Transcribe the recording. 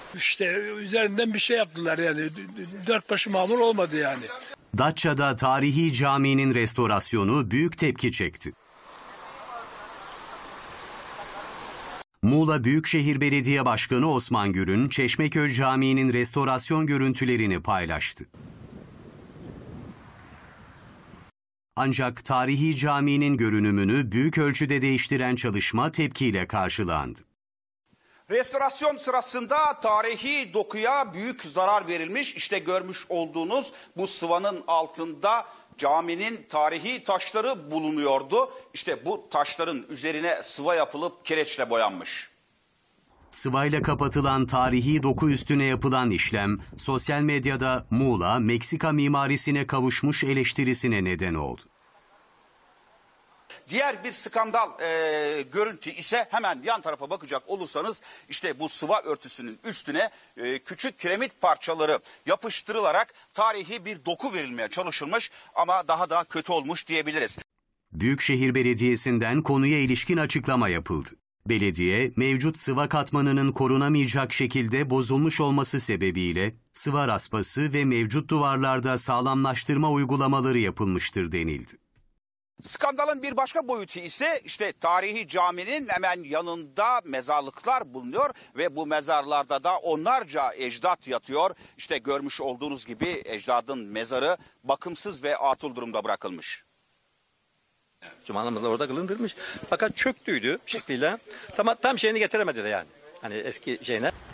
İşte üzerinden bir şey yaptılar yani. Dört başı mamur olmadı yani. Datça'da tarihi caminin restorasyonu büyük tepki çekti. Muğla Büyükşehir Belediye Başkanı Osman Gür'ün Çeşmeköy Camii'nin restorasyon görüntülerini paylaştı. Ancak tarihi caminin görünümünü büyük ölçüde değiştiren çalışma tepkiyle karşılandı. Restorasyon sırasında tarihi dokuya büyük zarar verilmiş. İşte görmüş olduğunuz bu sıvanın altında caminin tarihi taşları bulunuyordu. İşte bu taşların üzerine sıva yapılıp kireçle boyanmış. Sıvayla kapatılan tarihi doku üstüne yapılan işlem sosyal medyada Muğla, Meksika mimarisine kavuşmuş eleştirisine neden oldu. Diğer bir skandal görüntü ise hemen yan tarafa bakacak olursanız işte bu sıva örtüsünün üstüne küçük kiremit parçaları yapıştırılarak tarihi bir doku verilmeye çalışılmış ama daha da kötü olmuş diyebiliriz. Büyükşehir Belediyesi'nden konuya ilişkin açıklama yapıldı. Belediye, mevcut sıva katmanının korunamayacak şekilde bozulmuş olması sebebiyle sıva raspası ve mevcut duvarlarda sağlamlaştırma uygulamaları yapılmıştır denildi. Skandalın bir başka boyutu ise işte tarihi caminin hemen yanında mezarlıklar bulunuyor ve bu mezarlarda da onlarca ecdat yatıyor. İşte görmüş olduğunuz gibi ecdadın mezarı bakımsız ve atıl durumda bırakılmış. Cuma namazı orada kılındırmış fakat çöktüydü şekliyle tam şeyini getiremediler yani hani eski şeyine.